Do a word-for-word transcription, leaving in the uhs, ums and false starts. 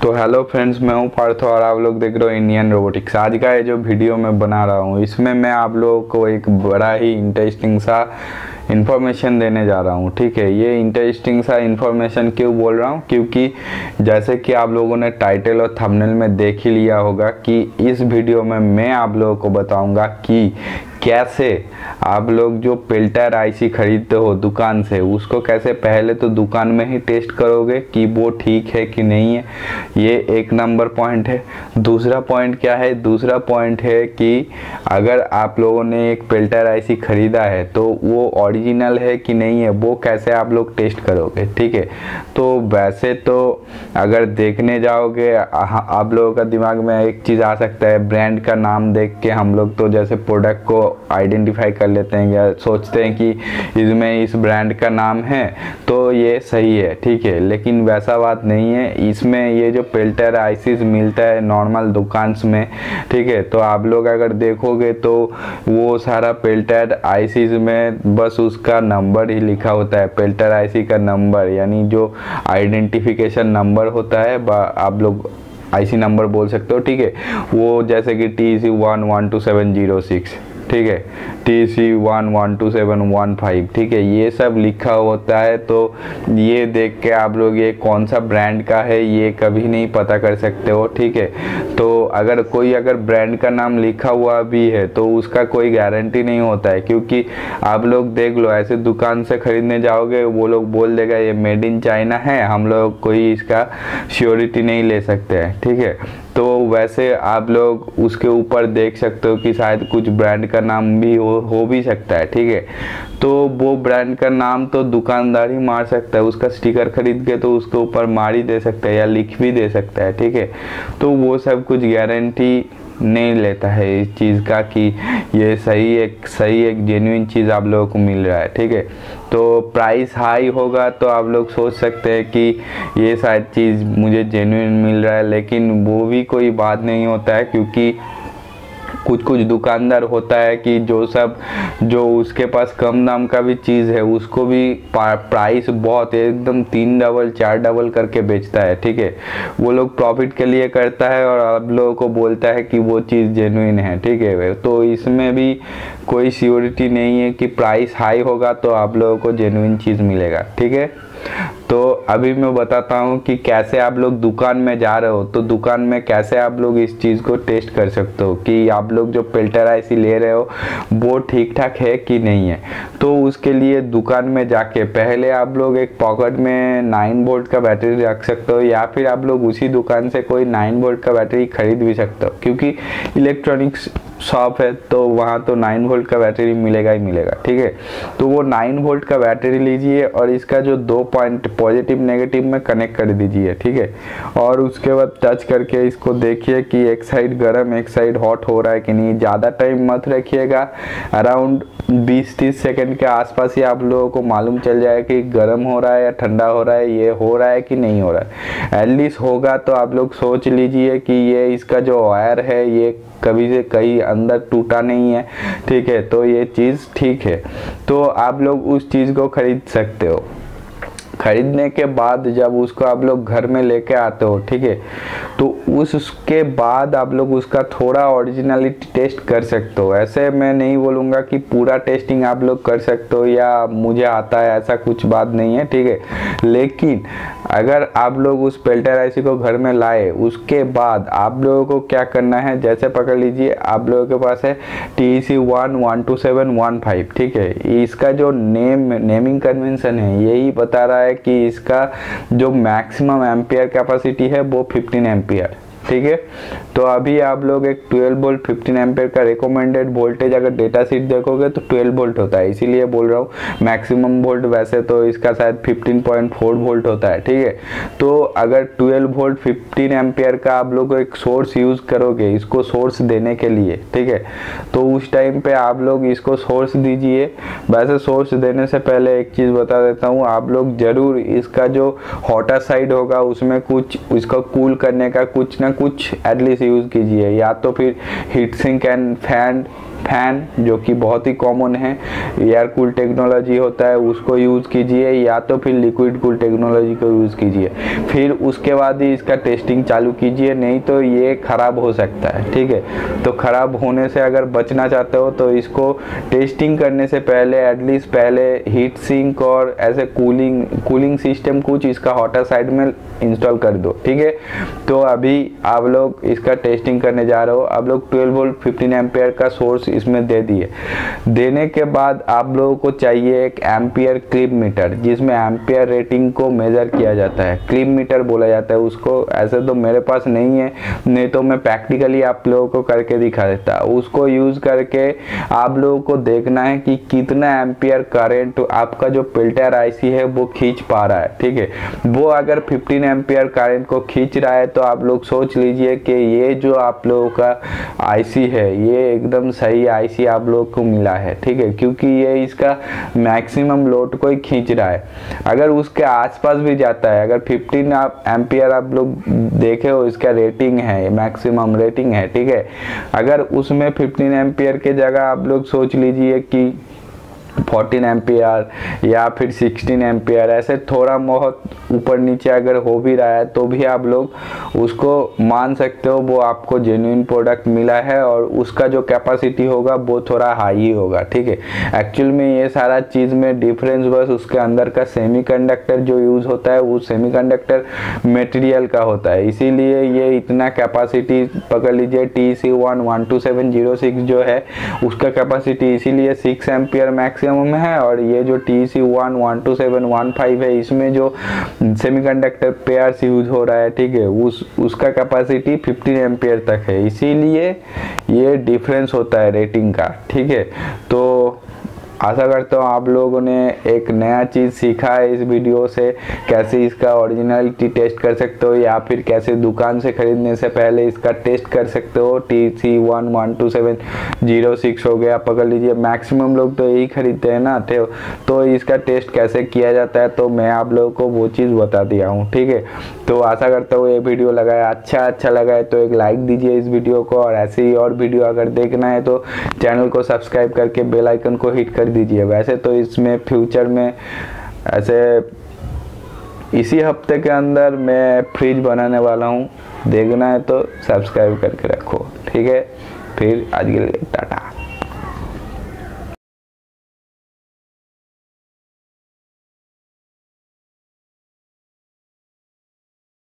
तो hello friends, मैं हूं पार्थ और आप लोग देख रहे हो इंडियन रोबोटिक्स। आज का ये जो वीडियो मैं बना रहा हूं इसमें मैं आप लोगों को एक बड़ा ही इंटरेस्टिंग सा इन्फॉर्मेशन देने जा रहा हूं। ठीक है, ये इंटरेस्टिंग सा इन्फॉर्मेशन क्यों बोल रहा हूं, क्योंकि जैसे कि आप लोगों ने टाइटल और थंबनेल में देख ही लिया होगा कि इस वीडियो में मैं आप लोगों को बताऊंगा कि कैसे आप लोग जो पेल्टियर आईसी खरीदते हो दुकान से, उसको कैसे पहले तो दुकान में ही टेस्ट करोगे कि वो ठीक है कि नहीं है। ये एक नंबर पॉइंट है। दूसरा पॉइंट क्या है? दूसरा पॉइंट है कि अगर आप लोगों ने एक पेल्टियर आईसी खरीदा है तो वो ओरिजिनल है कि नहीं है, वो कैसे आप लोग टेस्ट करोगे। ठीक है, तो वैसे तो अगर देखने जाओगे आप लोगों का दिमाग में एक चीज़ आ सकता है, ब्रांड का नाम देख के हम लोग तो जैसे प्रोडक्ट को आइडेंटिफाई कर लेते हैं या सोचते हैं कि इसमें इस ब्रांड का नाम है तो ये सही है। ठीक है, लेकिन वैसा बात नहीं है। इसमें ये जो पेल्टियर आईसीज मिलता है नॉर्मल दुकान में, ठीक है, तो आप लोग अगर देखोगे तो वो सारा पेल्टियर आईसीज में बस उसका नंबर ही लिखा होता है, पेल्टियर आईसी का नंबर, यानी जो आइडेंटिफिकेशन नंबर होता है आप लोग आईसी नंबर बोल सकते हो। ठीक है, वो जैसे कि T C one one two seven zero six, ठीक है, T C one one two seven one five, ठीक है, ये सब लिखा होता है। तो ये देख के आप लोग ये कौन सा ब्रांड का है ये कभी नहीं पता कर सकते हो। ठीक है, तो अगर कोई अगर ब्रांड का नाम लिखा हुआ भी है तो उसका कोई गारंटी नहीं होता है, क्योंकि आप लोग देख लो ऐसे दुकान से खरीदने जाओगे वो लोग बोल देगा ये मेड इन चाइना है, हम लोग कोई इसका श्योरिटी नहीं ले सकते हैं। ठीक है, तो वैसे आप लोग उसके ऊपर देख सकते हो कि शायद कुछ ब्रांड का नाम भी हो हो भी सकता है। ठीक है, तो वो ब्रांड का नाम तो दुकानदार ही मार सकता है, उसका स्टिकर खरीद के तो उसके ऊपर मार ही दे सकता है या लिख भी दे सकता है। ठीक है, तो वो सब कुछ गारंटी नहीं लेता है इस चीज़ का कि ये सही एक सही एक जेन्युइन चीज़ आप लोगों को मिल रहा है। ठीक है, तो प्राइस हाई होगा तो आप लोग सोच सकते हैं कि ये शायद चीज़ मुझे जेन्युइन मिल रहा है, लेकिन वो भी कोई बात नहीं होता है, क्योंकि कुछ कुछ दुकानदार होता है कि जो सब जो उसके पास कम दाम का भी चीज़ है उसको भी प्राइस बहुत एकदम तीन डबल चार डबल करके बेचता है। ठीक है, वो लोग प्रॉफिट के लिए करता है और आप लोगों को बोलता है कि वो चीज़ जेन्युइन है। ठीक है, तो इसमें भी कोई श्योरिटी नहीं है कि प्राइस हाई होगा तो आप लोगों को जेन्युइन चीज़ मिलेगा। ठीक है, तो अभी मैं बताता हूँ कि कैसे आप लोग दुकान में जा रहे हो तो दुकान में कैसे आप लोग इस चीज़ को टेस्ट कर सकते हो कि आप लोग जो पेल्टियर आईसी ले रहे हो वो ठीक ठाक है कि नहीं है। तो उसके लिए दुकान में जाके पहले आप लोग एक पॉकेट में नाइन वोल्ट का बैटरी रख सकते हो, या फिर आप लोग उसी दुकान से कोई नाइन वोल्ट का बैटरी खरीद भी सकते हो, क्योंकि इलेक्ट्रॉनिक्स शॉप है तो वहाँ तो नाइन वोल्ट का बैटरी मिलेगा ही मिलेगा। ठीक है, तो वो नाइन वोल्ट का बैटरी लीजिए और इसका जो दो पॉइंट पॉजिटिव नेगेटिव में कनेक्ट कर दीजिए। ठीक है, और उसके बाद टच करके इसको देखिए कि एक साइड गर्म एक साइड हॉट हो रहा है कि नहीं। ज़्यादा टाइम मत रखिएगा, अराउंड बीस तीस सेकंड के आसपास ही आप लोगों को मालूम चल जाए कि गर्म हो रहा है या ठंडा हो रहा है, ये हो रहा है कि नहीं हो रहा है। एटलीस्ट होगा तो आप लोग सोच लीजिए कि ये इसका जो वायर है ये कभी से कहीं अंदर टूटा नहीं है। ठीक है, तो ये चीज़ ठीक है, तो आप लोग उस चीज़ को खरीद सकते हो। खरीदने के बाद जब उसको आप लोग घर में लेके आते हो, ठीक है, तो उसके बाद आप लोग उसका थोड़ा ओरिजिनलिटी टेस्ट कर सकते हो। ऐसे मैं नहीं बोलूँगा कि पूरा टेस्टिंग आप लोग कर सकते हो या मुझे आता है, ऐसा कुछ बात नहीं है। ठीक है, लेकिन अगर आप लोग उस पेल्टियर आईसी को घर में लाए उसके बाद आप लोगों को क्या करना है, जैसे पकड़ लीजिए आप लोगों के पास है T C one one two seven one five, ठीक है, इसका जो नेम नेमिंग कन्वेंशन है यही बता रहा है कि इसका जो मैक्सिमम एम्पियर कैपेसिटी है वो फिफ्टीन एम्पियर। ठीक है, तो अभी आप लोग एक ट्वेल्व वोल्ट फिफ्टीन एम्पियर का रिकमेंडेड वोल्टेज अगर डेटा शीट देखोगे तो ट्वेल्व वोल्ट होता है, इसीलिए बोल रहा हूँ मैक्सिमम वोल्ट, वैसे तो इसका शायद फिफ्टीन पॉइंट फोर वोल्ट होता है। ठीक है, तो अगर ट्वेल्व वोल्ट फिफ्टीन एम्पियर का आप लोग एक सोर्स यूज़ करोगे इसको सोर्स देने के लिए, ठीक है, तो उस टाइम पे आप लोग इसको सोर्स दीजिए। वैसे सोर्स देने से पहले एक चीज़ बता देता हूँ, आप लोग ज़रूर इसका जो हॉटर साइड होगा उसमें कुछ इसको कूल करने का कुछ ना कुछ एटलीस्ट यूज़ कीजिए, या तो फिर heat sink and fan fan जो कि बहुत ही कॉमन है, एयर कूल टेक्नोलॉजी होता है उसको यूज़ कीजिए, या तो फिर लिक्विड कूल टेक्नोलॉजी को यूज़ कीजिए। फिर उसके बाद ही इसका टेस्टिंग चालू कीजिए, नहीं तो ये ख़राब हो सकता है। ठीक है, तो ख़राब होने से अगर बचना चाहते हो तो इसको टेस्टिंग करने से पहले एटलीस्ट पहले हीट सिंक और ऐसे कूलिंग कूलिंग सिस्टम कुछ इसका हॉटर साइड में इंस्टॉल कर दो। ठीक है, तो अभी आप लोग इसका टेस्टिंग करने जा रहे हो। आप लोग ट्वेल्व वोल्ट फिफ्टीन एम्पियर का सोर्स इसमें दे दिए। देने के बाद आप लोगों को चाहिए एक एम्पियर क्लिप मीटर, जिसमें एम्पियर रेटिंग को मेजर किया जाता है, क्लिप मीटर बोला जाता है उसको। ऐसे तो मेरे पास नहीं है, नहीं तो मैं प्रैक्टिकली आप लोगों को करके दिखा देता। उसको यूज करके आप लोगों को देखना है कि कितना एम्पियर करंट आपका जो पेल्टियर आईसी है वो खींच पा रहा है। ठीक है, वो अगर फिफ्टीन एम्पियर करंट को खींच रहा है तो आप लोग सोच लीजिए कि ये जो आप लोगों का आईसी है ये एकदम सही आईसी आप लोग को मिला है। ठीक है, क्योंकि ये इसका मैक्सिमम लोड को ही खींच रहा है। अगर उसके आसपास भी जाता है, अगर फिफ्टीन आप एम्पियर आप लोग देखे हो इसका रेटिंग है, मैक्सिमम रेटिंग है। ठीक है, अगर उसमें फिफ्टीन एम्पियर के जगह आप लोग सोच लीजिए कि फोर्टीन एम्पियर या फिर सिक्सटीन एम्पियर, ऐसे थोड़ा बहुत ऊपर नीचे अगर हो भी रहा है तो भी आप लोग उसको मान सकते हो वो आपको जेन्युइन प्रोडक्ट मिला है, और उसका जो कैपेसिटी होगा वो थोड़ा हाई ही होगा। ठीक है, एक्चुअल में ये सारा चीज़ में डिफरेंस बस उसके अंदर का सेमीकंडक्टर जो यूज़ होता है वो सेमीकंडक्टर मटेरियल का होता है, इसीलिए ये इतना कैपेसिटी पकड़ लीजिए। T C one one two seven zero six जो है उसका कैपेसिटी इसीलिए सिक्स एम्पियर मैक्स में है, और ये जो T C one one two seven one five है इसमें जो सेमीकंडक्टर पेयर्स यूज हो रहा है, ठीक है, उस उसका कैपेसिटी फिफ्टीन एम्पियर तक है, इसीलिए ये डिफरेंस होता है रेटिंग का। ठीक है, तो आशा करता हूँ आप लोगों ने एक नया चीज़ सीखा है इस वीडियो से, कैसे इसका ओरिजिनलिटी टेस्ट कर सकते हो, या फिर कैसे दुकान से खरीदने से पहले इसका टेस्ट कर सकते हो। T C one one two seven zero six हो गया, पकड़ लीजिए, मैक्सिमम लोग तो यही खरीदते हैं ना, तो इसका टेस्ट कैसे किया जाता है तो मैं आप लोगों को वो चीज़ बता दिया हूँ। ठीक है, तो आशा करता हूँ ये वीडियो लगा है अच्छा अच्छा लगा है तो एक लाइक दीजिए इस वीडियो को, और ऐसे ही और वीडियो अगर देखना है तो चैनल को सब्सक्राइब करके बेल आइकन को हिट कर दीजिए। वैसे तो इसमें फ्यूचर में ऐसे इसी हफ्ते के अंदर मैं फ्रिज बनाने वाला हूँ, देखना है तो सब्सक्राइब करके रखो। ठीक है, फिर आज के लिए टाटा।